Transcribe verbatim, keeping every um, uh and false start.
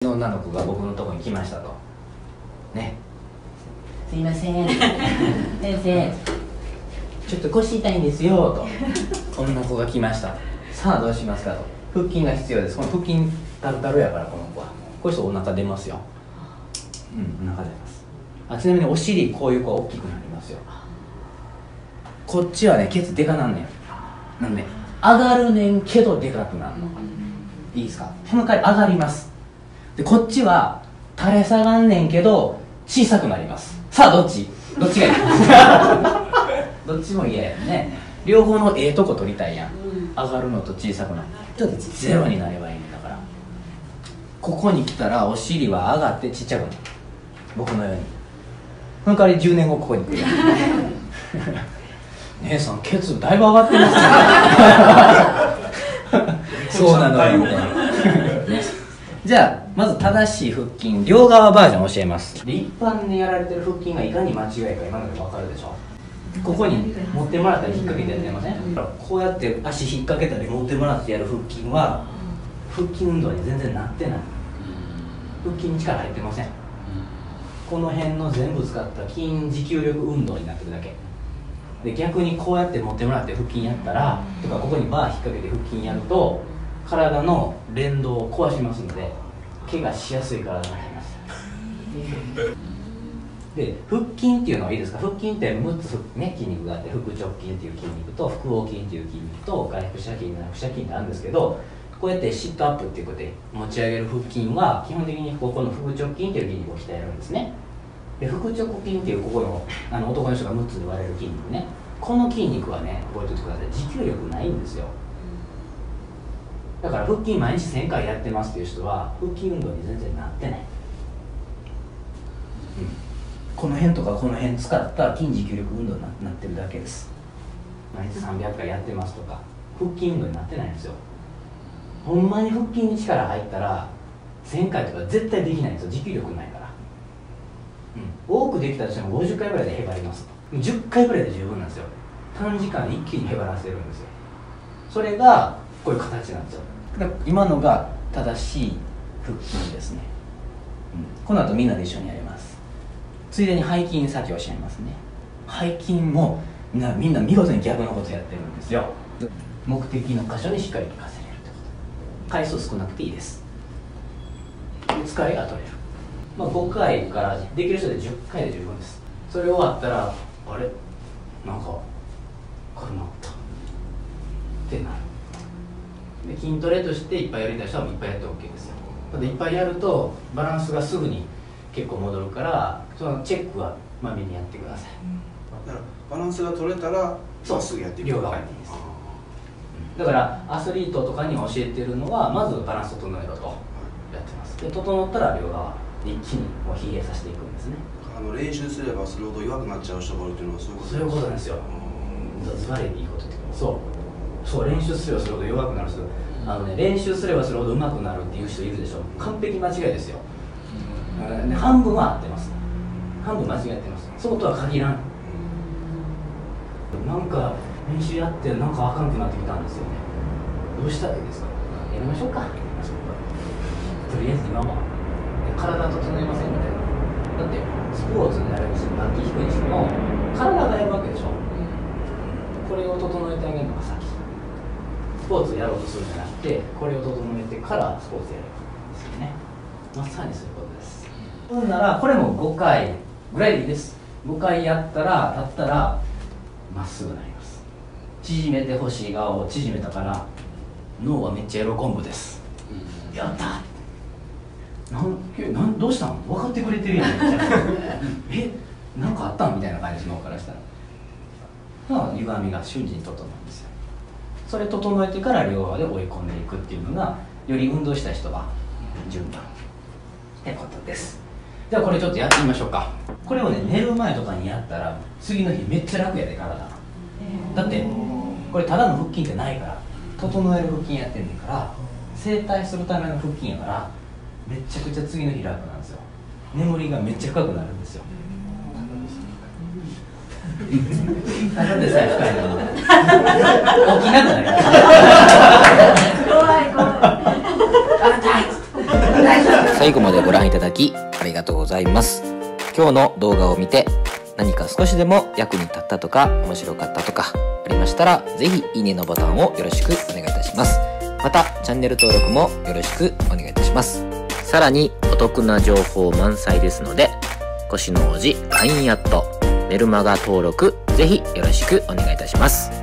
の女の子が僕のところに来ましたとね。すいません先生ちょっと腰痛いんですよとこんな子が来ました。さあどうしますかと。腹筋が必要です。この腹筋タルタルやからこの子はこういう人お腹出ますよ。うん、お腹出ます。あ、ちなみにお尻こういう子は大きくなりますよ。こっちはねケツでかなんねん。なんで上がるねんけどでかくなるの。いいですか。その代わり上がります。でこっちは垂れ下がんねんけど小さくなります。さあどっちどっちがいいどっちも嫌やね。両方のええとこ取りたいやん。上がるのと小さくなる。ちょっとゼロになればいいんだから。ここに来たらお尻は上がってちっちゃくなる。僕のように。その代わりじゅうねんごここに来る姉さんケツだいぶ上がってますねそうなのよねじゃあまず正しい腹筋両側バージョン教えます。で一般にやられてる腹筋がいかに間違いか今ので分かるでしょ。ここに持ってもらったり引っ掛けてやってません？こうやって足引っ掛けたり持ってもらってやる腹筋は腹筋運動に全然なってない。腹筋に力入ってません。この辺の全部使った筋持久力運動になってるだけで、逆にこうやって持ってもらって腹筋やったらとか、ここにバー引っ掛けて腹筋やると体の連動を壊しますので怪我しやすい体になりますで腹筋っていうのはいいですか。腹筋ってむっつ、ね、筋肉があって、腹直筋っていう筋肉と腹横筋っていう筋肉と外腹斜筋内腹斜筋ってあるんですけど、こうやってシットアップっていうことで持ち上げる腹筋は基本的にここの腹直筋っていう筋肉を鍛えるんですね。で腹直筋っていうここのあの男の人がむっつで割れる筋肉ね、この筋肉はね覚えておいてください。持久力ないんですよ。だから腹筋毎日せんかいやってますっていう人は腹筋運動に全然なってない、うん、この辺とかこの辺使った筋持久力運動になってるだけです。毎日さんびゃっかいやってますとか腹筋運動になってないんですよ。ほんまに腹筋に力入ったらせんかいとか絶対できないんですよ。持久力ないから、うん、多くできたとしてもごじゅっかいぐらいでへばります。じゅっかいぐらいで十分なんですよ。短時間で一気にへばらせるんですよ。それがこういう形なんですよ。だから今のが正しい腹筋ですね、うん、この後みんなで一緒にやります。ついでに背筋先教えますね。背筋もみんなみんな見事に逆のことやってるんですよ。目的の箇所にしっかり効かせれるってこと。回数少なくていいです。使いが取れる、まあ、ごかいからできる人でじゅっかいで十分です。それ終わったらあれなんか軽なったってなる。で筋トレとしていっぱいやりたい人はいっぱいやって OK ですよ。ただいっぱいやるとバランスがすぐに結構戻るから、そのチェックはまめにやってください。 だからバランスが取れたらそうすぐやっていく。 両側にいいです。だからアスリートとかに教えてるのはまずバランス整えろとやってます。で整ったら両側一気にもう疲弊させていくんですね。 あの練習すればするほど弱くなっちゃう人がいるというのはそういうことですか。 そういうことなんですよ。ズバリいいこと言ってくる。そうそう練習すればするほど弱くなる人、あのね、練習すればするほど上手くなるっていう人いるでしょ。完璧間違いですよ。うん、半分は合ってます。半分間違ってます。そうとは限らん。なんか練習やってなんかあかんくなってきたんですよね。どうしたらいいですか。やりましょうか。やりましょうか。とりあえず今は体整えませんみたいな。だってスポーツになるにしても楽器弾くにしても体がやるわけでしょ。これを整えてあげるのが先。スポーツやろうとするんじゃなくて、これを整えてからスポーツやるんですよね。まさにそういうことです。ほんならこれもごかいぐらいでいいです。ごかいやったら立ったらまっすぐになります。縮めてほしい側を縮めたから脳はめっちゃ喜ぶです、うん、やったなんえなんどうしたん分かってくれてるやんみたいなえなんかあったんみたいな感じ、脳からしたらまあ歪みが瞬時に整うんですよ。それ整えてから両側で追い込んでいくっていうのがより運動した人は順番ってことです。じゃあこれちょっとやってみましょうか。これをね寝る前とかにやったら次の日めっちゃ楽やで体だってこれただの腹筋ってないから整える腹筋やってんねんから整体するための腹筋やからめっちゃくちゃ次の日楽なんですよ。眠りがめっちゃ深くなるんですよ。ただでさえ深いのに起きなくなります怖い怖いあ痛い大丈夫最後までご覧いただきありがとうございます。今日の動画を見て何か少しでも役に立ったとか面白かったとかありましたら、ぜひいいねのボタンをよろしくお願いいたします。またチャンネル登録もよろしくお願いいたします。さらにお得な情報満載ですので、腰の王子 ライン アットメルマガ登録ぜひよろしくお願いいたします。